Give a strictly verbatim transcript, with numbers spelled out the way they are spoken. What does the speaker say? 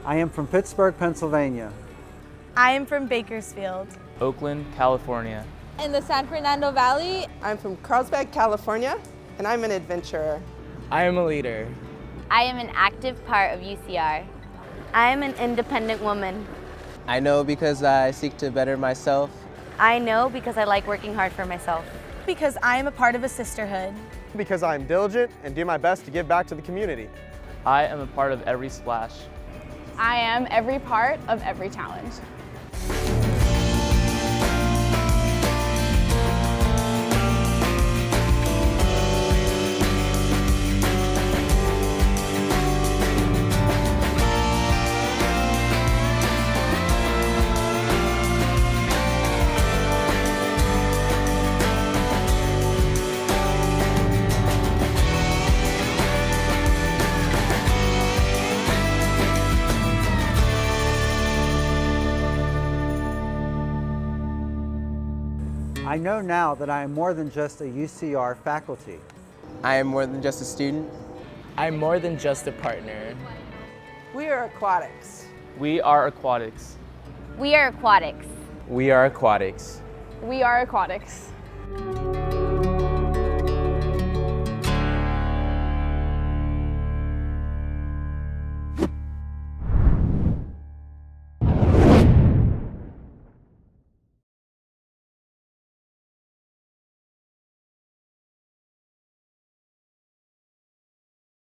I am from Pittsburgh, Pennsylvania. I am from Bakersfield. Oakland, California. In the San Fernando Valley. I'm from Carlsbad, California, and I'm an adventurer. I am a leader. I am an active part of U C R. I am an independent woman. I know because I seek to better myself. I know because I like working hard for myself. Because I am a part of a sisterhood. Because I am diligent and do my best to give back to the community. I am a part of every splash. I am every part of every challenge. I know now that I am more than just a U C R faculty. I am more than just a student. I am more than just a partner. We are Aquatics. We are Aquatics. We are Aquatics. We are Aquatics. We are Aquatics.